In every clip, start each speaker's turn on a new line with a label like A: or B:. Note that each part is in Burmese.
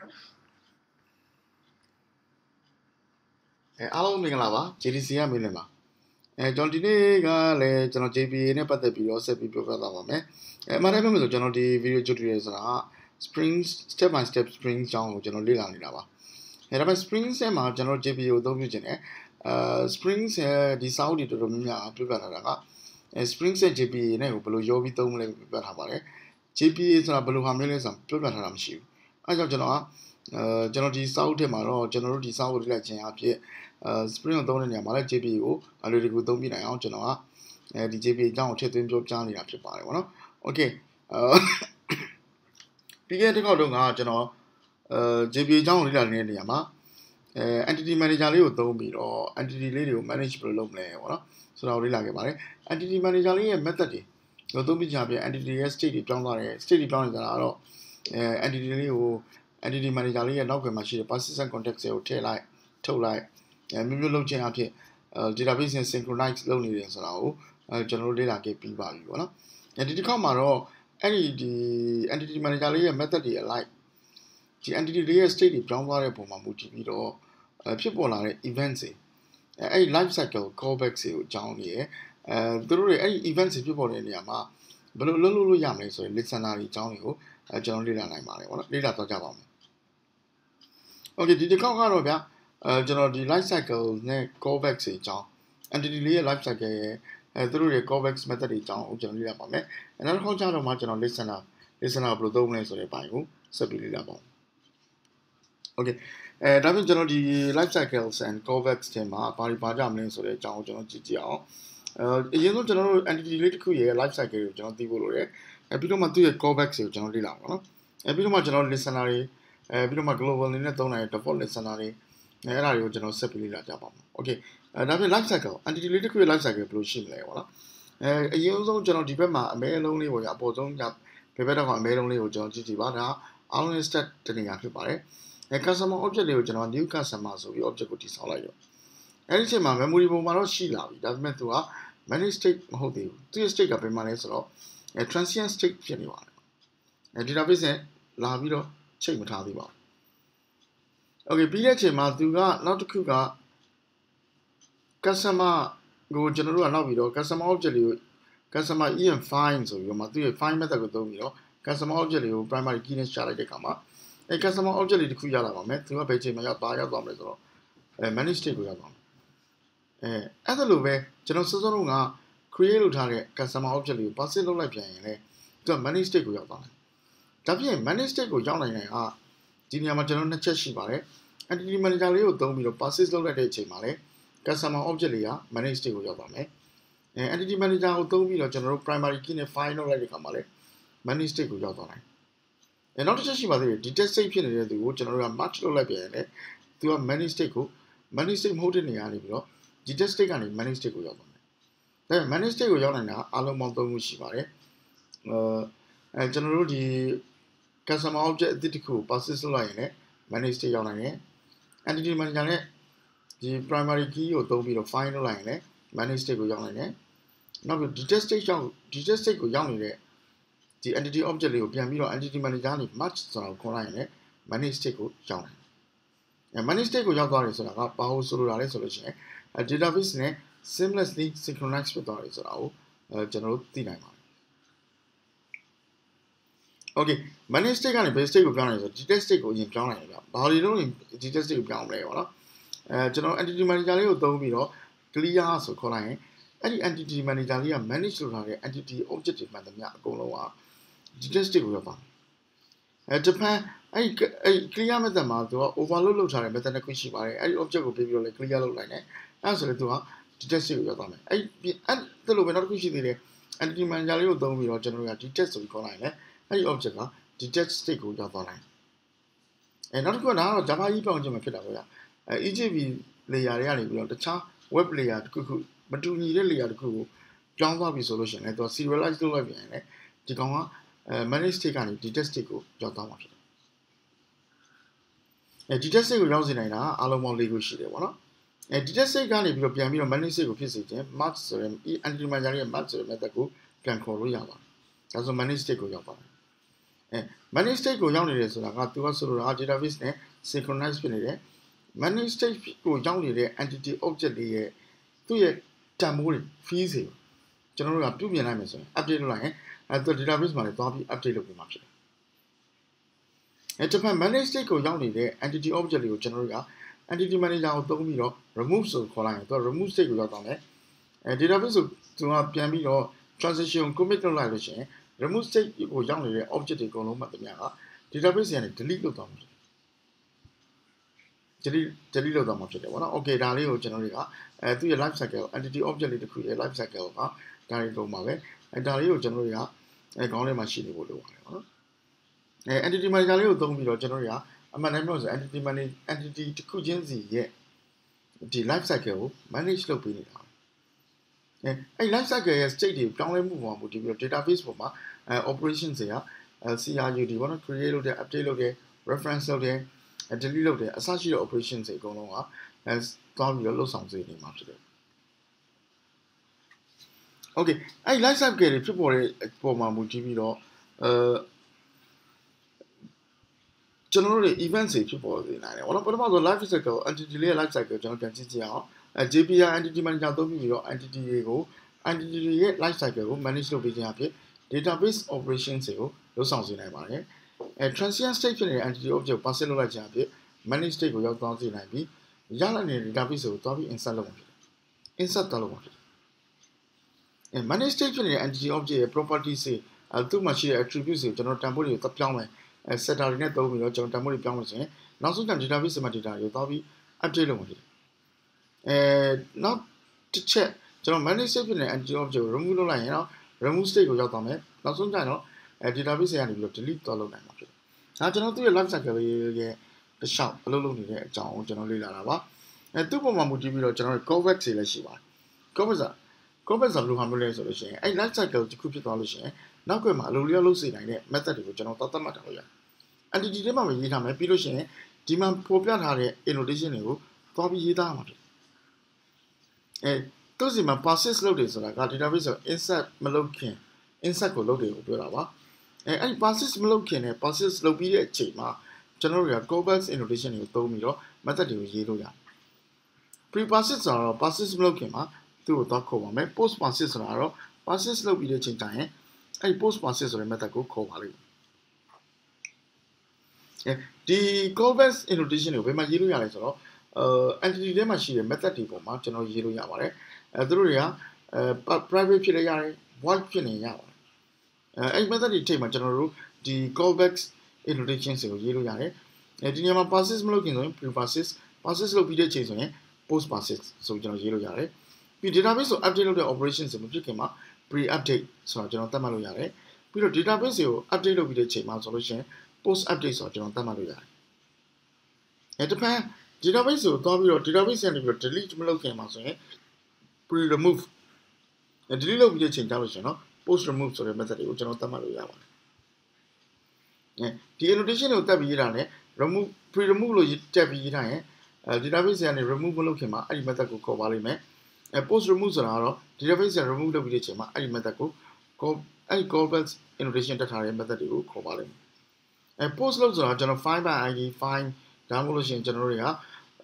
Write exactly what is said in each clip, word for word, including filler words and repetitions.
A: အဲအားလုံးမင်္ဂလာပါ J D C ကမင်းနေပါအဲကျွန်တော်ဒီနေ့ကလည်းကျွန်တော် J P A နဲ့ပတ်သက်ပြီးတော့ဆက်ပြီးပြောပြသွားပါမယ်အဲအမှန်တမ်းပြောမယ်ဆိုကျွန်တော်ဒီ video tutorial ဆိုတာက Spring step by step Spring အကြောင်းကိုကျွန်တော်လေ့လာနေတာပါအဲဒါပေမဲ့ Spring ဆက်မှာကျွန်တော် J P A ကိုအသုံးပြုခြင်းနဲ့အဲ Spring ဆက်ဒီစာအုပ်တွေတော်တော်များများပြပြထားတာကအဲ Spring ဆက် J P A နဲ့ကိုဘယ်လိုရောပြီးသုံးမလဲပြပြထားပါတယ် J P A ဆိုတာဘယ်လိုဟာမျိုးလဲဆိုတာပြပြထားတာမရှိဘူးအဲကြောင့်ကျွန်တော်ကအဲကျွန်တော်ဒီစာအုပ်ထဲမှာတော့ကျွန်တော်တို့ဒီစာအုပ်ကိုလေ့လာခြင်းအဖြစ်အဲ Spring ကိုသုံးတဲ့နေရာမှာလည်း J P A ကိုအလွယ်တကူသုံးပြနိုင်အောင်ကျွန်တော်ကအဲဒီ J P A အကြောင်းကိုထည့်သွင်းပြောပြနေတာဖြစ်ပါတယ်ဗောနော် Okay အဲပြီးခဲ့တဲ့တစ်ခေါက်တုန်းကကျွန်တော်အဲ J P A အကြောင်းကိုလေ့လာနေတဲ့နေရာမှာအဲ entity manager လေးကိုသုံးပြီးတော့ entity လေးတွေကို manage ဘယ်လိုလုပ်မလဲဗောနော်ဆိုတာကိုလေ့လာခဲ့ပါတယ် entity manager လေးရဲ့ method တွေသုံးပြီးကြပြ entity ရဲ့ state တွေပြောင်းသွားတယ် state တွေပြောင်းနေကြတာတော့အဲ entity လေးကို entity manager လေးရဲ့နောက်ကွယ်မှာရှိတဲ့ persistent context တွေကိုထည့်လိုက်ထုတ်လိုက်အဲမျိုးမျိုးလုပ်ခြင်းအဖြစ် database နဲ့ synchronize လုပ်နေတယ်ဆိုတာကိုအဲကျွန်တော်တို့လေ့လာခဲ့ပြီးပါပြီဗောနော်အဲဒီတစ်ခါမှာတော့အဲ့ဒီဒီ entity manager လေးရဲ့ method တွေ alike ဒီ entity လေးရဲ့ state တွေပြောင်းသွားတဲ့ပုံမှာမူတည်ပြီးတော့ဖြစ်ပေါ်လာတဲ့ events တွေအဲအဲ့ life cycle callbacks တွေကိုအကြောင်းနေရအဲသူတို့တွေအဲ့ဒီ events တွေဖြစ်ပေါ်တဲ့နေရာမှာဘယ်လိုလုပ်လို့ရမလဲဆိုရင် listener တွေအကြောင်းတွေကိုအဲကျွန်တော်လေ့လာနိုင်ပါတယ်ဗောနော်လေ့လာသွားကြပါဦးမယ် Okay ဒီတစ်ခေါက်ကတော့ဗျာအဲကျွန်တော်ဒီ life cycle နဲ့ callbacks တွေအကြောင်း entity လေးရဲ့ life cycle ရဲ့အဲသူတို့ရဲ့ callbacks method တွေအကြောင်းကိုကျွန်တော်လေ့လာပါမယ်အဲနောက်တစ်ခေါက်ကျတော့မှကျွန်တော် listener listener ဘယ်လိုသုံးမလဲဆိုတဲ့ဘိုင်းကိုဆက်ပြီးလေ့လာပါဦး Okay အဲဒါပြင်ကျွန်တော်ဒီ life cycles and callbacks တွေမှာဘာတွေပါကြမလဲဆိုတဲ့အကြောင်းကိုကျွန်တော်ကြည့်ကြည့်အောင်အဲအရင်ဆုံးကျွန်တော်တို့ entity လေးတစ်ခုရဲ့ life cycle ကိုကျွန်တော်သိဖို့လိုတယ်အဲပြီးတော့မှသူ့ရဲ့ callbacks တွေကိုကျွန်တော်လေ့လာပါနော်အဲပြီးတော့မှကျွန်တော် listener တွေအဲပြီးတော့မှ global အနေနဲ့သုံးနိုင်တဲ့ default listener တွေအဲအဲ့ဒါတွေကိုကျွန်တော်ဆက်ပြီးလေ့လာကြပါမယ် Okay အဲဒါပြင် life cycle entity လေးတစ်ခုရဲ့ life cycle ဘယ်လိုရှိမလဲပေါ့နော်အဲအရင်ဆုံးကျွန်တော်ဒီဘက်မှာအမဲအလုံးလေးပေါ့ညာအပေါ်ဆုံးညာဘယ်ဘက်တော့ကအမဲလုံးလေးကိုကျွန်တော်ကြည့်ကြည့်ပါဒါအားလုံး stat တနေရာဖြစ်ပါတယ်အဲ customer object လေးကိုကျွန်တော် new customer ဆိုပြီး object ကိုတည်ဆောက်လိုက်ရောအဲဒီအချိန်မှာ memory ပုံမှာတော့ရှိလာပြီဒါပေမဲ့သူက manage state မဟုတ်သေးဘူးသူရဲ့ state ကဘယ်မှာလဲဆိုတော့အဲ transient state ဖြစ်နေပါတယ်အဲ database နဲ့လာပြီးတော့ချိန်မထားသေးပါဘူး Okay ပြီးတဲ့အချိန်မှာသူကနောက်တစ်ခုက customer ကိုကျွန်တော်တို့ကနောက်ပြီးတော့ customer object လေးကို customer en find ဆိုပြီးတော့မှသူရဲ့ find method ကိုသုံးပြီးတော့ customer object လေးကို primary key နဲ့ရှာလိုက်တဲ့အခါမှာအဲ customer object လေးတစ်ခုရလာပါမယ်သူကဘယ်ချိန်မှာရောက်ပါရောက်သွားမလဲဆိုတော့အဲ manage state ကိုရောက်သွားမယ်အဲအဲ့ဒါလိုပဲကျွန်တော်စောစောတုန်းက create လုပ်ထားတဲ့ customer object လေးကို pass လုပ်လိုက်ပြန်ရင်လေသူက manage state ကိုရောက်သွားတယ်ဒါပြင် manage state ကိုရောက်နိုင်တဲ့ဟာဒီနေရာမှာကျွန်တော်နှစ်ချက်ရှိပါတယ် entity manager လေးကိုသုံးပြီးတော့ pass လုပ်လိုက်တဲ့အချိန်မှာလေ customer object လေးက manage state ကိုရောက်သွားမယ်အဲ entity manager ကိုသုံးပြီးတော့ကျွန်တော်တို့ primary key နဲ့ find လုပ်လိုက်တဲ့အခါမှာလေ manage state ကိုရောက်သွားတယ်အဲနောက်တစ်ချက်ရှိပါသေးတယ် detect state ဖြစ်နေတဲ့သူကိုကျွန်တော်တို့က match လုပ်လိုက်ပြန်ရင်လေသူက manage state ကို manage state မဟုတ်တဲ့နေရာနေပြီးတော့ detect state ကနေ manage state ကိုရောက်သွားတယ်ဒါပေမဲ့ manage state ကိုရောက်နိုင်တာအားလုံးပေါင်းသုံးခုရှိပါတယ်အဲအဲကျွန်တော်တို့ဒီ customer object အသစ်တစ်ခုကို pass လုပ်လိုက်ရင်လည်း manage state ရောက်နိုင်တယ် entity manager နဲ့ဒီ primary key ကိုသုံးပြီးတော့ find လုပ်လိုက်ရင်လည်း manage state ကိုရောက်နိုင်တယ်နောက်ပြီး detect state ရောက် detect state ကိုရောက်နေတဲ့ဒီ entity object လေးကိုပြန်ပြီးတော့ entity manager ကနေ match ဆိုတာကိုခေါ်လိုက်ရင်လည်း manage state ကိုရောက်နိုင်တယ်အဲ manage state ကိုရောက်သွားတယ်ဆိုတာကဘာလို့ဆိုလိုတာလဲဆိုလို့ရှိရင် database နဲ့ seamlessly synchronize ဖြစ်သွားတယ်ဆိုတာကိုအဲကျွန်တော်တို့သိနိုင်ပါတယ် Okay manage state ကနေ base state ကိုပြောင်းနိုင်ဆို detect state ကိုအရင်ပြောင်းနိုင်တယ်ဗျဘာလို့လဲ detect state ကိုပြောင်းမလဲပေါ့နော်အဲကျွန်တော် entity manager လေးကိုသုံးပြီးတော့ clear ဆိုခေါ်လိုက်ရင်အဲ့ဒီ entity manager လေးက manage လုပ်ထားတဲ့ entity object တွေမှန်သမျှအကုန်လုံးက detect state ကိုရောက်သွားအဲ Japan အဲ့ဒီအဲ့ clear method မှာသူက overload လုပ်ထားတဲ့ method တစ်ခုရှိပါတယ်အဲ့ဒီ object ကိုပေးပြီးတော့လည်း clear လုပ်လိုက်တယ်အဲ့ဒါဆိုလည်းသူက detect state ကိုရောက်သွားမယ်အဲ့အဲ့ဒါလိုပဲနောက်တစ်ခုရှိသေးတယ် entity manager လေးကိုသုံးပြီးတော့ကျွန်တော်တို့က detect ဆိုပြီးခေါ်လိုက်ရင်လည်းအဲ့ဒီ object က detect state ကိုရောက်သွားနိုင်အဲနောက်တစ်ခုကဒါကတော့ Java ကြီးပြောင်းခြင်းမှာဖြစ်တာပေါ့ဗျာအဲ E J B layer တွေကနေပြီးတော့တခြား web layer တစ်ခုခုမတူညီတဲ့ layer တစ်ခုကိုပြောင်းသွားပြီဆိုလို့ရှိရင်လည်းသူက serialize လုပ်လိုက်ပြန်ရင်လည်းဒီကောင်ကအဲ manage state ကနေ detect state ကိုရောက်သွားမှာဖြစ်တယ်အဲ detect state ကိုရောက်စေနိုင်တာအားလုံးပေါင်း၄ခုရှိတယ်ပေါ့နော်အဲ detect state ကနေပြီးတော့ပြန်ပြီးတော့ manage state ကိုဖြစ်စေခြင်း match ဆိုရင် entity manager ရဲ့ match ဆိုတဲ့ method ကိုပြန်ခေါ်လို့ရပါတယ်ဒါဆို manage state ကိုရောက်ပါတယ် manage state ကိုရောက်နေတယ်ဆိုတာကသူကဆိုလိုတာ database နဲ့ synchronize ဖြစ်နေတယ် manage state ကိုရောက်နေတဲ့ entity object တွေရဲ့သူ့ရဲ့တန်ဖိုးတွေ fees တွေကျွန်တော်တို့ကပြုပြင်လိုက်မယ်ဆိုရင် update လုပ်လိုက်ရင်အဲသူ database မှာလည်းသွားပြီး update လုပ်ပြီးမှဖြစ်တယ်အဲတစ်ဖက် manage state ကိုရောက်နေတဲ့ entity object တွေကိုကျွန်တော်တို့က entity manager ကိုသုံးပြီးတော့ remove ဆိုခေါ်လိုက်ရင်သူက remove state ကိုရောက်သွားမယ်အဲ database ကိုသူကပြန်ပြီးတော့ transition commit လုပ်လိုက်လို့ရှိရင် remove state ကိုရောက်နေတဲ့ object တွေအကုန်လုံးမှတမျှက database ကနေ delete လုပ်သွားမှာဖြစ်တယ် delete delete လုပ်သွားမှာဖြစ်တယ်ပေါ့နော် okay ဒါလေးကိုကျွန်တော်တွေကအဲသူ့ရဲ့ life cycle entity object လေးတစ်ခုရဲ့ life cycle ကဒါတွေလုံးပါပဲအဲဒါလေးကိုကျွန်တော်တွေကအဲခေါင်းထဲမှာရှိနေဖို့လိုပါတယ်ပေါ့နော်အဲ entity manager လေးကိုသုံးပြီးတော့ကျွန်တော်တွေကအမှန်တမ်းပြောဆို entity manager entity တစ်ခုချင်းစီရဲ့ဒီ life cycle ကို manage လုပ်ပေးနေတာအဲအဲ life cycle ရဲ့ state တွေပြောင်းလဲမှုပေါ်မှာမူတည်ပြီးတော့ database ပေါ်မှာအဲ operation တွေက C R U D ပေါ့နော် create လုပ်တယ် update လုပ်တယ် reference လုပ်တယ် delete လုပ်တယ်အစရှိတဲ့ operation တွေအကုန်လုံးကအဲသွားပြီးတော့လုပ်ဆောင်စေနေမှာဖြစ်တယ် okay အဲ life cycle တွေဖြစ်ပေါ်တဲ့ပုံမှာမူတည်ပြီးတော့အဲကျွန်တော်တို့တွေ event တွေဖြစ်ပေါ်နေနိုင်တယ်။ဘာလို့ပထမဆုံး life cycle entity လေးရဲ့ life cycle ကျွန်တော်ပြန်ကြည့်ကြည့်အောင်အဲ J P I entity manager သုံးပြီးတော့ entity တွေကို entity တွေရဲ့ life cycle ကို manage လုပ်ပေးခြင်းအဖြစ် database operations တွေကိုလုပ်ဆောင်စေနိုင်ပါတယ်။အဲ transient state ဖြစ်နေတဲ့ entity object ကို pass လုပ်လိုက်ခြင်းအဖြစ် manage state ကိုရောက်သွားစေနိုင်ပြီးရလာတဲ့ database ကိုသွားပြီး insert လုပ်မှာဖြစ်တယ်။ insert လုပ်မှာဖြစ်တယ်။အဲ manage state ဖြစ်နေတဲ့ entity object ရဲ့ properties တွေအဲသူ့မှာရှိတဲ့ attributes တွေကျွန်တော်တန်ဖိုးတွေကိုသတ်ပြောင်းမယ်အဲ setter တွေနဲ့သုံးပြီးတော့ကျွန်တော်တန်ဖိုးတွေပြောင်းလို့ဆိုရင်နောက်ဆုံးကျ database မှာ data တွေကိုသွားပြီး update လုပ်မှာဖြစ်တယ်။အဲနောက်တစ်ချက်ကျွန်တော် manage state ဖြစ်နေတဲ့ entity object ကို remove လုပ်လိုက်ရင်တော့ remove state ကိုရောက်သွားမယ်နောက်ဆုံးကျတော့အဲ database ကနေပြီးတော့ delete သွားလုပ်နိုင်မှာဖြစ်တယ်။ဒါကျွန်တော်သူ့ရဲ့ life cycle ရဲ့တစ်လျှောက်အလုပ်လုပ်နေတဲ့အကြောင်းကိုကျွန်တော်လေ့လာတာပါ။အဲသူ့ပုံမှာမူတည်ပြီးတော့ကျွန်တော် callback တွေလည်းရှိပါတယ်။ callback က callback ဆိုဘယ်လိုဟာမျိုးလဲဆိုလို့ရှိရင်အဲ life cycle တစ်ခုဖြစ်သွားလို့ရှိရင်နောက်ကွယ်မှာအလုပ်လျောက်လုပ်စေနိုင်တဲ့ method တွေကိုကျွန်တော်သတ်မှတ်ထားလို့ရတယ်။ entity ထဲမှာပဲရေးထားမယ်ပြီးလို့ရှိရင်ဒီမှာပေါ်ပြထားတဲ့ annotation တွေကိုသွားပြီးရေးသားရမှာဖြစ်အဲသူ့စီမှာ persist လုပ်တယ်ဆိုတာက database ကို insert မလုပ်ခင် insert ကိုလုပ်တယ်ကိုပြောတာပါအဲအဲ့ဒီ persist မလုပ်ခင်နဲ့ persist လုပ်ပြီးတဲ့အချိန်မှာကျွန်တော်တို့က callback annotation တွေကိုသုံးပြီးတော့ method တွေကိုရေးလို့ရတယ် pre persist ဆိုတော့ persist မလုပ်ခင်မှာသူ့ကိုသွားခေါ်ပါမယ် post persist ဆိုတာတော့ persist လုပ်ပြီးတဲ့အချိန်ကျရင်အဲ့ဒီ post persist ဆိုတဲ့ method ကိုခေါ်ပါလိမ့်မယ်ဒီ callback annotation ကိုဘယ်မှာရေးလို့ရလဲဆိုတော့အဲ entity ထဲမှာရှိတဲ့ method တွေပေါ်မှာကျွန်တော်ရေးလို့ရပါတယ်အဲသူတို့တွေကအဲ private ဖြစ်လည်းရတယ် void ဖြစ်နေရပါတယ်အဲအဲ့ method တွေထိပ်မှာကျွန်တော်တို့ဒီ callback annotation ကိုရေးလို့ရတယ်အဲဒီနေရာမှာ persist မလုပ်ခင်ဆိုရင် pre persist persist လုပ်ပြီးတဲ့အချိန်ဆိုရင် post persist ဆိုကျွန်တော်ရေးလို့ရတယ်ပြီး database ကို update လုပ်တဲ့ operation တွေမဖြစ်ခင်မှာ pre update ဆိုတာကျွန်တော်သတ်မှတ်လို့ရတယ်ပြီးတော့ database ကို update လုပ်ပြီးတဲ့အချိန်မှာဆိုလို့ရှိရင် post update ဆိုတော့ကျွန်တော်သတ်မှတ်လို့ရတယ်အဲတစ်ဖက် database ကိုသွားပြီးတော့ database ကနေပြီးတော့ delete မလုပ်ခင်မှာဆိုရင် pre remove delete လုပ်ပြီးတဲ့အချိန်ကြာလို့ရှိရင်เนาะ post remove ဆိုတဲ့ method တွေကိုကျွန်တော်သတ်မှတ်လို့ရပါတယ်အဲဒီ annotation ကိုတက်ပြီးရေးတာနဲ့ remove pre remove လို့တက်ပြီးရေးထားရင်အဲ database ကနေ remove မလုပ်ခင်မှာအဲ့ဒီ method ကိုခေါ်ပါလိမ့်မယ်အဲ post remove ဆိုတာကတော့ database ကနေ remove လုပ်ပြီးတဲ့အချိန်မှာအဲ့ဒီ method ကို အဲ့ဒီ callback annotation တက်ထားတဲ့ method တွေကိုခေါ်ပါလိမ့်မယ်အဲ post လို့ဆိုတာကျွန်တော် find by id find ဒါမှမဟုတ်လို့ရှိရင်ကျွန်တော်တို့တွေကအဲ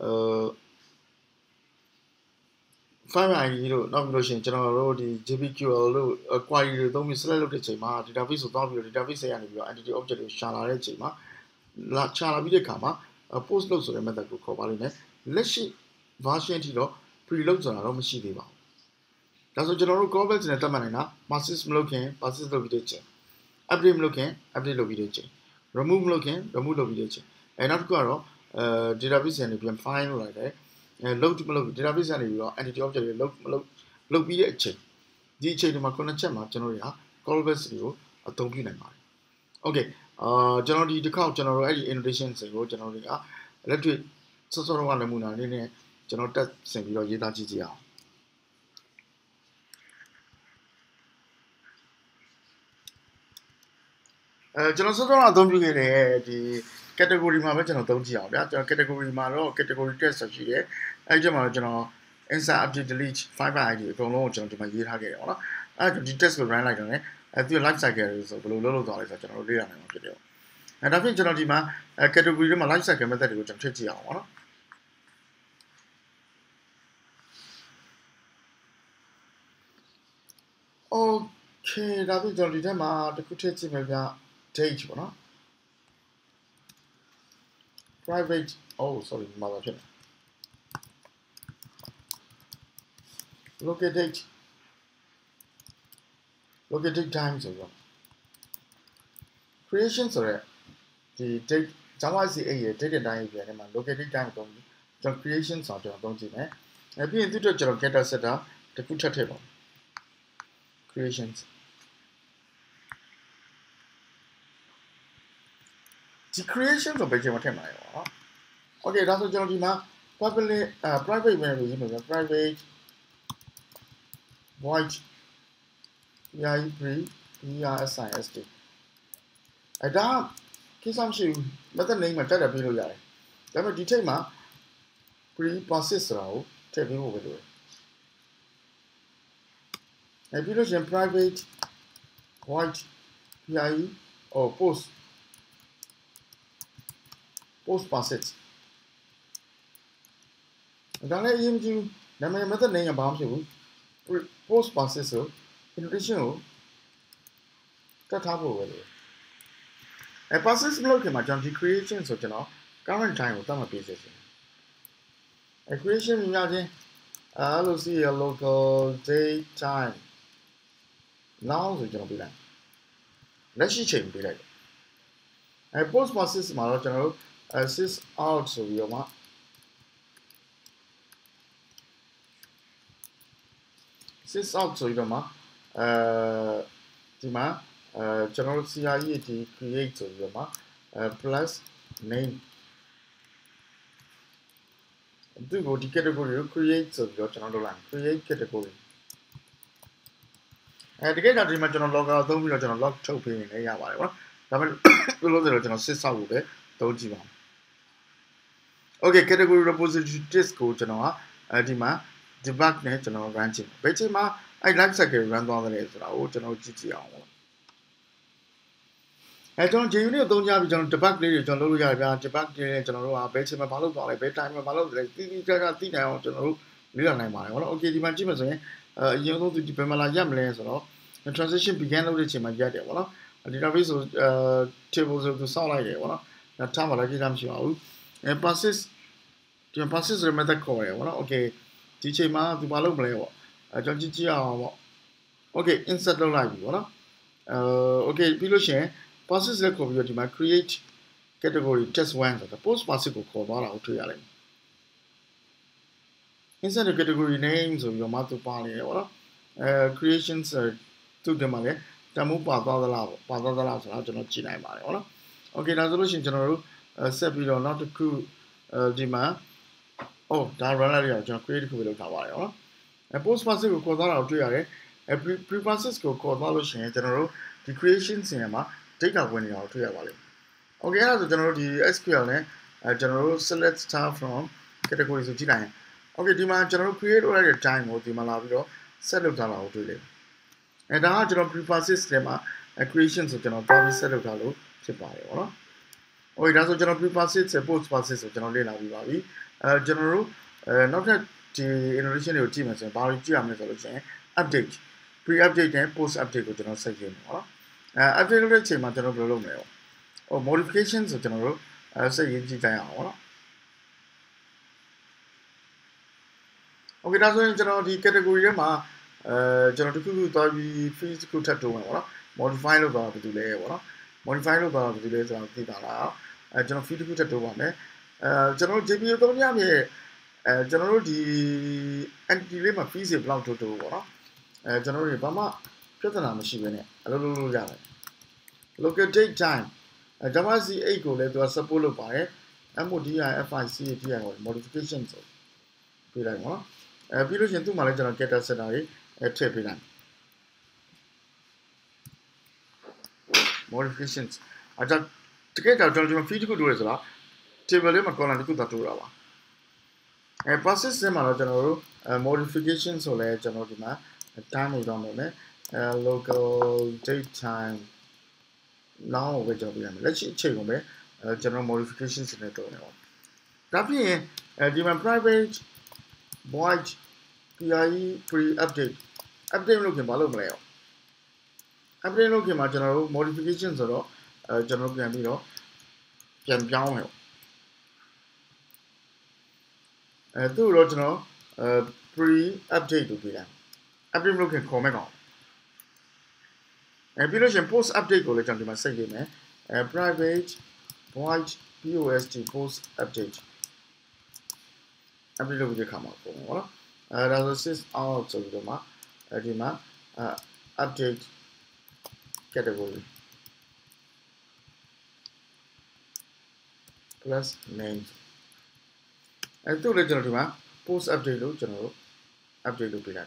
A: find by id လို့နောက်ပြီးလို့ရှိရင်ကျွန်တော်တို့ဒီ J P Q L လို့ query တွေသုံးပြီး select လုပ်တဲ့အချိန်မှာ database ကိုသွားပြီးတော့ database ထဲကနေပြီးတော့ entity object ကိုရှာလာတဲ့အချိန်မှာလာရှာလာပြီးတဲ့အခါမှာ post လို့ဆိုတဲ့ method ကိုခေါ်ပါလိမ့်မယ်လက်ရှိ version ထိတော့ preload ဆိုတာတော့မရှိသေးပါဘူးဒါဆိုကျွန်တော်တို့ callback နဲ့တတ်မှတ်နိုင်တာ persist မလုပ်ခင် persist လုပ်ပြီးတဲ့အချိန် update မလုပ်ခင် update လုပ်ပြီးတဲ့အချိန် remove မလုပ်ခင် remove လုပ်ပြီးတဲ့အချိန်အဲနောက်တစ်ခုကတော့အဲ database ကနေပြန် find လုပ်လိုက်တယ်အဲ load မလုပ် database ကနေပြီးတော့ entity object တွေ load မလုပ်လုပ်ပြီးတဲ့အချိန်ဒီအချိန်ဒီမှာခုနှစ်ချက်မှာကျွန်တော်တို့က callback တွေကိုအသုံးပြုနိုင်ပါတယ် okay အာကျွန်တော်ဒီတစ်ခေါက်ကျွန်တော်တို့အဲ့ဒီ annotation တွေကိုကျွန်တော်တို့က electric စောစောတော့နမူနာလေးနဲ့ကျွန်တော်တက်ဆင်ပြီးတော့ရေးသားကြည့်ကြည့်အောင်အဲကျွန်တော်စောစောကအသုံးပြုခဲ့တဲ့ဒီ category မှာပဲကျွန်တော်သုံးကြည့်အောင်ဗျာကျွန်တော် category မှာတော့ category test ဆိုရှိတယ်အဲ့ဒီမှာတော့ကျွန်တော် insert update delete find by id အကုန်လုံးကိုကျွန်တော်ဒီမှာရေးထားခဲ့တယ်ပေါ့နော်အဲ့ဒါဒီ test ကို run လိုက်တော့ねအဲဒီ life cycle ဆိုဘယ်လိုလုပ်လို့သွားလဲဆိုတော့ကျွန်တော်တို့လေ့လာနိုင်မှာဖြစ်တယ်အဲဒါဖြင့်ကျွန်တော်ဒီမှာ category တွေမှာ life cycle method တွေကိုကျွန်တော်ထည့်ကြည့်အောင်ပေါ့နော် okay ဒါဖြင့်ကျွန်တော်ဒီထဲမှာတစ်ခုထည့်ကြည့်မယ်ဗျ date ပေါ့နော် private oh sorry မှာပါဖြစ်တယ် locate date locate date time ဆိုတော့ creation ဆိုတဲ့ဒီ date Java စီ eight ရဲ့ date တိုင်းရဲ့ပြန်ထဲမှာ locate date time ကိုကျွန်တော် creation ဆိုတော့ကျွန်တော်သုံးကြည့်မယ်အဲပြီးရင်သူတို့ကျွန်တော် getter setter တစ်ခုထပ်ထည့်ပါ creations ဒီ creation ဆိုပဲကျွန်တော်ထည့်မှာရပါတော့ okay ဒါဆိုကျွန်တော်ဒီမှာ public uh, private ပဲလို့ရေးမှာ private void private prist အဲဒါကိစ္စမရှိဘူး method name မှာတက်တက်ပေးလို့ရတယ်ဒါပေမဲ့ဒီထိပ်မှာ pre process ဆိုတာကိုထည့်ပေးဖို့ပဲလိုတယ်အဲပြီးလို့ရှိရင် private void pi or post post process ဒါလည်းအရင်ကနာမည် method name ကဘာမှမဖြစ်ဘူး post process ကို introduction ကိုတက်ထားဖို့ပဲလို့အဲ process မလုပ်ခင်မှာကျွန်တော်ဒီ creation ဆိုကျွန်တော် current time ကိုသတ်မှတ်ပေးစေချင်အဲ creation မြင်ရချင်းအဲလို့စီရ local date time now ဆိုကျွန်တော်ပေးလိုက်လက်ရှိချိန်ပေးလိုက်အဲ post process မှာတော့ကျွန်တော်တို့ sys out ဆိုပြီးတော့မှsys out ဆိုပြီးတော့မှအဲဒီမှာအဲကျွန်တော်တို့ C R E ဒီ create ဆိုပြီးတော့မှအဲ plus name ဒီကိုဒီ category ကို create ဆိုပြီးတော့ကျွန်တော်လုပ်လိုက် create category အဲဒီကိစ္စဒီမှာကျွန်တော် logger သုံးပြီးတော့ကျွန်တော် log ထုတ်ပေးနေလည်းရပါတယ်ပေါ့နော်ဒါပေမဲ့လို့လို့ဆိုတော့ကျွန်တော် sys out ကိုပဲသုံးကြည့်ပါမယ် okay category repository disk ကိုကျွန်တော်ကအဲဒီမှာ debug နဲ့ကျွန်တော် run ကြည့်ဘယ်ချိန်မှာအဲ life cycle run သွားတယ်ဆိုတာကိုကျွန်တော်ကြည့်ကြည့်အောင်ပေါ့အဲကျွန်တော် J unit ကိုသုံးကြပြီးကျွန်တော် debug လေးတွေကျွန်တော်လုပ်လို့ရတယ်ဗျာ debug တွေနဲ့ကျွန်တော်တို့ကဘယ်ချိန်မှာဘာလုပ်သွားလဲဘယ် time မှာဘာလုပ်လဲတီးတီးကြကြသိနိုင်အောင်ကျွန်တော်တို့လေ့လာနိုင်ပါတယ်ပေါ့နော် okay ဒီမှာကြည့်မယ်ဆိုရင်အဲအရင်ဆုံးဒီဘယ်မှာလာရက်မလဲဆိုတော့ transition began လုပ်တဲ့ချိန်မှာရက်တယ်ပေါ့နော် database ဆိုအဲ table ဆိုသူစောင့်လိုက်တယ်ပေါ့နော်ဒါထားမှလည်းကိစ္စမရှိပါဘူးအဲ process ဒီ process ဆိုတဲ့ method ခေါ်ရတယ်ပေါ့နော် okay ဒီချိန်မှာသူဘာလုပ်မလဲပေါ့အဲကျွန်တော်ကြည့်ကြည့်အောင်ပေါ့ okay insert လုပ်လိုက်ပြီပေါ့နော်အဲ okay ပြီးလို့ရှိရင် process လည်းခေါ်ပြီးတော့ဒီမှာ create category test one ဆိုတာ post process ကိုခေါ်သွားတာကိုတွေ့ရလိမ့်မယ် insert the category name ဆိုပြီးတော့မှသူပါနေတယ်ပေါ့နော်အဲ creations သူ့တင်မှာလည်းတမိုးပါသွားသလားပေါ့ပါသွားသလားဆိုတာကျွန်တော်ကြည့်နိုင်ပါတယ်ပေါ့နော် okay ဒါဆိုလို့ရှိရင်ကျွန်တော်တို့ဆက်ပြီးတော့နောက်တစ်ခုအဲဒီမှာ oh ဒါ run လိုက်ရအောင်ကျွန်တော် create ခုပဲလုပ်ထားပါတယ်ပေါ့နော်အဲ post process ကိုခေါ်သွားတာကိုတွေ့ရတယ်အဲ pre process ကိုခေါ်သွားလို့ရှိရင်ကျွန်တော်တို့ဒီ creation စီမှာ data ဝင်နေတာကိုတွေ့ရပါလိမ့်မယ် okay အဲ့ဒါဆိုကျွန်တော်တို့ဒီ S Q L နဲ့အဲကျွန်တော်တို့ select star from category ဆိုကြည့်လိုက်ရင် okay ဒီမှာကျွန်တော်တို့ create လုပ်လိုက်တဲ့ time ကိုဒီမှာလာပြီးတော့ set လုပ်ထားတာကိုတွေ့လိမ့်မယ်အဲဒါကကျွန်တော် pre process ထဲမှာ creation ဆိုကျွန်တော်သွားပြီး set လုပ်ထားလို့ဖြစ်ပါတယ်ပေါ့နော် okay ဒါဆိုကျွန်တော် pre process နဲ့ post process ဆိုကျွန်တော်လေ့လာပြီးပါပြီအဲကျွန်တော်တို့အဲနောက်ထပ်ဒီ innovation တွေကိုကြည့်မယ်ဆိုရင်ဘာလို့ကြည့်ရမလဲဆိုလို့ရှိရင် update pre update နဲ့ post update ကိုကျွန်တော်ဆက်ကြည့်မယ်ပေါ့နော်အဲ update လုပ်တဲ့အချိန်မှာကျွန်တော်ဘယ်လိုလုပ်မလဲပေါ့ဟို modification ဆိုကျွန်တော်တို့အဲဆက်ရေးကြည့်ကြရအောင်ပေါ့နော် okay ဒါဆိုရင်ကျွန်တော်ဒီ category ထဲမှာအဲကျွန်တော်တခုခုသွားပြီး field တစ်ခုထပ်တိုးမယ်ပေါ့နော် modify လုပ်သွားတာဘယ်လိုလဲပေါ့နော် modify လုပ်သွားတာဘယ်လိုလဲဆိုတော့သိတာလားအဲကျွန်တော် field တစ်ခုထပ်တိုးပါမယ်အဲကျွန်တော် J P U သုံးရမယ်အဲကျွန်တော်တို့ဒီ entity လေးမှာ field တွေဘယ်လောက်တိုးတိုးပေါ့နော်အဲကျွန်တော်တို့ဘာမှပြဿနာမရှိဘဲနဲ့အလုပ်လုပ်လို့ရတယ် local date time အဲ Java စီ eight ကိုလည်းသူက support လုပ်ပါတယ် modi fic ti ကို modification ဆိုပြလိုက်ပါနော်အဲပြီးလို့ရှိရင်သူ့မှာလည်းကျွန်တော် getter setter တွေအဲထည့်ပေးလိုက် modifications အဲဒါတကယ်တော့ကျွန်တော် field တစ်ခုတိုးရဆိုတာ table လေးမှာ column တစ်ခုသာတိုးတာပါအဲ process ထဲမှာတော့ကျွန်တော်တို့ modification ဆိုလဲကျွန်တော်ဒီမှာ time ကိုတော့မယ်အဲ uh, local date time now ပဲကျွန်တော်ပြရမယ်လက်ရှိအချိန်ကိုပဲအဲကျွန်တော် modifications တွေနဲ့တုံးနေပါဒါဖြစ်ရင်အဲဒီမှာ private void pre pre update update လုပ်ခင်ဘာလုပ်မလဲရော update လုပ်ခင်မှာကျွန်တော်တို့ modification ဆိုတော့အဲကျွန်တော်ပြန်ပြီးတော့ပြန်ပြောင်းမယ်အဲသူ့တော့ကျွန်တော်အဲ pre update လုပ်ပြရ update လုပ်ခင်ခေါ်မယ်ကောင်အဲပြီးလို့ရှိရင် post update ကိုလည်းကျွန်တော်ဒီမှာဆက်ရေးမယ်အဲ private void post post update update လုပ်ပြီးခါမှာပေါ့နော်အဲဒါဆို sys out ဆိုပြီးတော့မှအဲဒီမှာ update category plus names အဲသူ့လည်းကျွန်တော်ဒီမှာ post update လို့ကျွန်တော်တို့ update လုပ်ပေးလိုက်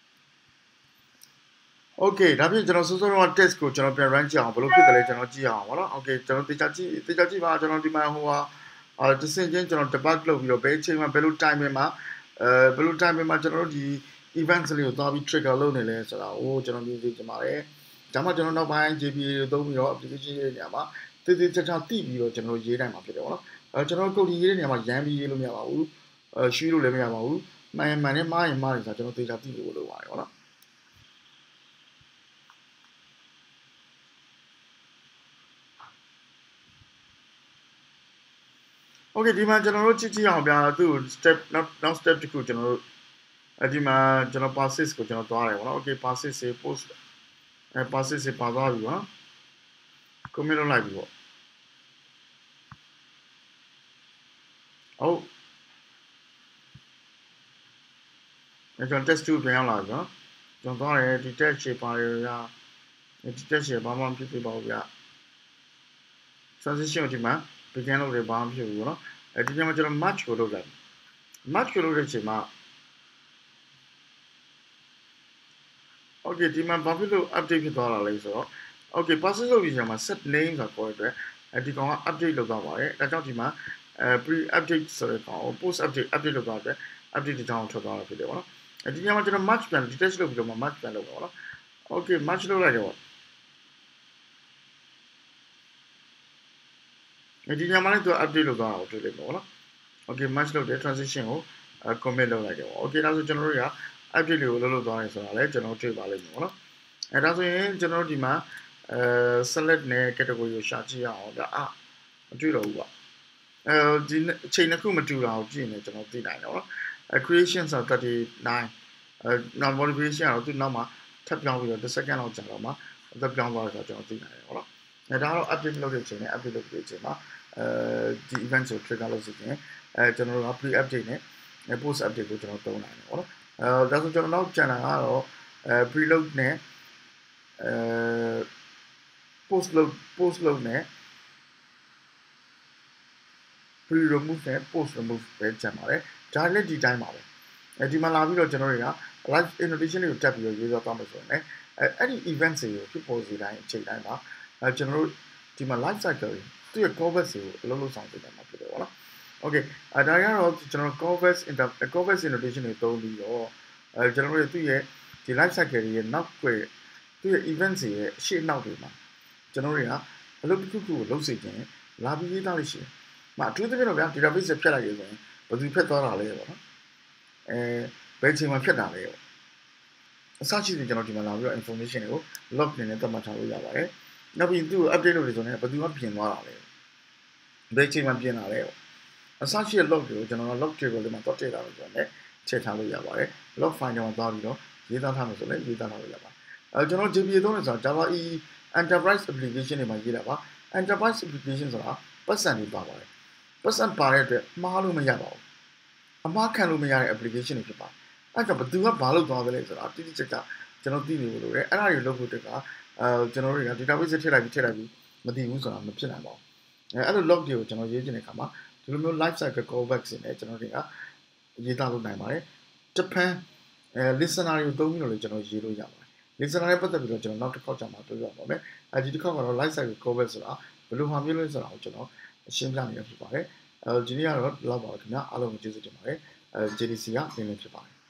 A: Okay ဒါပြင်ကျွန်တော်စောစောတော့ test ကိုကျွန်တော်ပြန် run ကြည့်အောင်ဘယ်လိုဖြစ်တယ်လဲကျွန်တော်ကြည့်အောင်ဗောနော် Okay ကျွန်တော်တေချာကြည့်တေချာကြည့်ပါကျွန်တော်ဒီမှာဟိုဟာအာတစင်ချင်းကျွန်တော် debug လုပ်ပြီးတော့ဘယ်အချိန်မှာဘယ်လို timing မှာအဲဘယ်လို timing မှာကျွန်တော်တို့ဒီ events လေးကိုသွားပြီး trigger လုပ်နေလဲဆိုတာဟိုကျွန်တော်မြင်သိချင်ပါတယ်ဒါမှကျွန်တော်နောက်ပိုင်း J P A ကိုသုံးပြီးတော့ application ရေးနေရမှာတေတေချာချာသိပြီးတော့ကျွန်တော်ရေးနိုင်မှာဖြစ်တယ်ဗောနော်အဲကျွန်တော် code ရေးတဲ့နေရာမှာရမ်းပြီးရေးလို့မရပါဘူးအဲရှင်းလို့လည်းမရပါဘူးမှန်မှန်နဲ့မှားရင်မှားတယ်ဆိုတာကျွန်တော်တေချာသိလို့လုပ်ပါတယ်ဗောနော်Okay ဒီမှာကျွန်တော်တို့ကြည့်ကြည့်အောင်ဗျာသူ့ step now now step တခုကျွန်တော်တို့အဲဒီမှာကျွန်တော် passes ကိုကျွန်တော်သွားတယ်ဗောနော် Okay passes စေ post အဲ passes စေပါသွားပြီဗောနော် commit လုပ်လိုက်ပြီဗောဟုတ်အဲကျွန်တော် test two ပြန်ရောက်လာပြီဗောနော်ကျွန်တော်သွားတယ်ဒီ test shape ပါတယ်ဗျာဒီ test shape ဘာမှမဖြစ်သေးပါဘူးဗျာ transition ကိုဒီမှာ begin လုပ်တယ်ဘာမှမဖြစ်ဘူးဗောနော်အဲဒီကျမှကျွန်တော် match ကိုလုပ်လိုက် match ကိုလုပ်တဲ့အချိန်မှာ Okay ဒီမှာဘာဖြစ်လို့ update ဖြစ်သွားတာလဲဆိုတော့ Okay passes လုပ်ပြီးချိန်မှာ set name ဆိုတာခေါ်တဲ့အတွက်အဲဒီကောင်က update လုပ်သွားပါတယ်ဒါကြောင့်ဒီမှာအဲ pre update ဆိုတဲ့ကောင်ကို post update update လုပ်သွားတဲ့ update ဒီကောင်ထွက်သွားတာဖြစ်တယ်ဗောနော်အဲဒီညမှာကျွန်တော် match ပြန် detach လုပ်ပြီးတော့ match ပြန်လုပ်ပါဗောနော် Okay match လုပ်လိုက်တော့ဒီညမှာလည်းသူ update လုပ်သွားတာကိုတွေ့လိမ့်မယ်ဗောနော် Okay match လုပ်တဲ့ transition ကို commit လုပ်လိုက်တယ်ဗော Okay ဒါဆိုကျွန်တော်တို့က update လေးကိုလုပ်လုပ်သွားတယ်ဆိုတာလည်းကျွန်တော်တွေ့ပါလိမ့်မယ်ဗောနော်အဲဒါဆိုရင်ကျွန်တော်တို့ဒီမှာအဲ select နဲ့ category ကိုရှာကြည့်ရအောင်ဒါအာမတွေ့တော့ဘူးကွာအဲဒီအချိန်တစ်ခုမတူတာကိုကြည့်နေကျွန်တော်သိနိုင်တယ်ဗောနော် creation ဆိုတော့thirty-nineအဲ now modification ကတော့သူနောက်မှာထပ်ပြောင်းပြီးတော့one second လောက်ကြာတော့မှသက်ပြောင်းသွားတယ်ဆိုတော့ကျွန်တော်သိနိုင်တယ်ဗောနော်အဲဒါကတော့ update လုပ်တဲ့အချိန်နဲ့ update လုပ်တဲ့အချိန်မှာအဲဒီ event ကို trigger လုပ်စီရင်အဲကျွန်တော်တို့က pre update နဲ့ post update ကိုကျွန်တော်သုံးနိုင်တယ်ဗောနော်အဲဒါဆိုကျွန်တော်နောက်ကျန်တာကတော့အဲ preload နဲ့အဲ post load post load နဲ့ pre remove နဲ့ post remove ပဲကျန်ပါတယ်ဒါလည်းဒီတိုင်းပါပဲအဲဒီမှာလာပြီးတော့ကျွန်တော်တွေက live annotation တွေကိုတက်ပြီးတော့ရေးသွားမှာဆိုရင်လည်းအဲအဲ့ဒီ event တွေကိုဖြစ်ပေါ်စေတိုင်းအချိန်တိုင်းမှာအဲကျွန်တော်တို့ဒီမှာ life cycle သူ့ရဲ့ callback တွေကိုအလုပ်လုပ်ဆောင်ပေးတယ်မှာဖြစ်တယ်ဗောနော် Okay အဲဒါကတော့ကျွန်တော် callback inter callback annotation တွေသုံးပြီးတော့အဲကျွန်တော်တို့သူ့ရဲ့ဒီ life cycle ရဲ့နောက်ွယ်သူ့ရဲ့ event တွေရဲ့အရှိနောက်တွေမှာကျွန်တော်တို့ကအလုပ်တစ်ခုခုကိုလုပ်စေချင်လာပြီးရေးသားလို့ရှိရင်မအထူးသဖြင့်တော့ဗျာ database ဖြတ်လိုက်ရဆိုရင်ဘယ်သူဖြတ်သွားတာလဲပေါ့နော်အဲဘယ်ချိန်မှာဖြတ်တာလဲပေါ့အစရှိတယ်ကျွန်တော်ဒီမှာလာပြီးတော့ information တွေကို log နေနဲ့သတ်မှတ်ထားလို့ရပါတယ်နောက်ပြီးသူ့ကို update လုပ်လို့ဆိုရင်ဘယ်သူကပြင်သွားတာလဲဘယ်ချိန်မှာပြင်တာလဲပေါ့အစရှိတဲ့ log တွေကိုကျွန်တော်က log table လေးမှာတွက်ထည့်ထားလို့ဆိုရင်လည်းထည့်ထားလို့ရပါတယ် log file တွေမှာသွားပြီးတော့ရေးသားထားလို့ဆိုလည်းရေးသားထားလို့ရပါတယ်အဲကျွန်တော် J P A သုံးနေဆိုတာ Java E E enterprise application တွေမှာရေးတာပါ enterprise application ဆိုတာပတ်စံတွေပါပါတယ်ပတ်စံပါတဲ့အတွက်မှားလို့မရပါဘူးအမှားခံလို့မရတဲ့ application တွေဖြစ်ပါတယ်အဲ့တော့ဘယ်သူကဘာလုပ်သွားသလဲဆိုတာတိတိကျကျကျွန်တော်သိနေလို့ရတယ်အဲ့ဒါတွေလုပ်ဖို့တက်ကအဲကျွန်တော်တို့တွေက database ထည့်လိုက်ပြီးထည့်လိုက်ပြီးမသိဘူးဆိုတာမဖြစ်နိုင်ပါဘူးအဲအဲ့လို log တွေကိုကျွန်တော်ရေးချင်တဲ့အခါမှာဒီလိုမျိုး life cycle callbacks တွေနဲ့ကျွန်တော်တွေကရေးသားလုပ်နိုင်ပါတယ်တပန်းအဲ listener တွေကိုသုံးပြီးတော့လည်းကျွန်တော်ရေးလို့ရပါတယ် listener နဲ့ပတ်သက်ပြီးတော့ကျွန်တော်နောက်တစ်ခေါက်ကြာမှပြောပြပါမယ်အဲဒီတစ်ခေါက်ကတော့ life cycle callback ဆိုတာဘယ်လိုဟာမျိုးလဲဆိုတာကိုကျွန်တော်ရှင်းပြနေရဖြစ်ပါတယ်အဲဒီနေ့ကတော့လောက်ပါခင်ဗျာအားလုံးကိုကျေးဇူးတင်ပါတယ်အဲ J D C ကပြင်လင်းဖြစ်ပါတယ်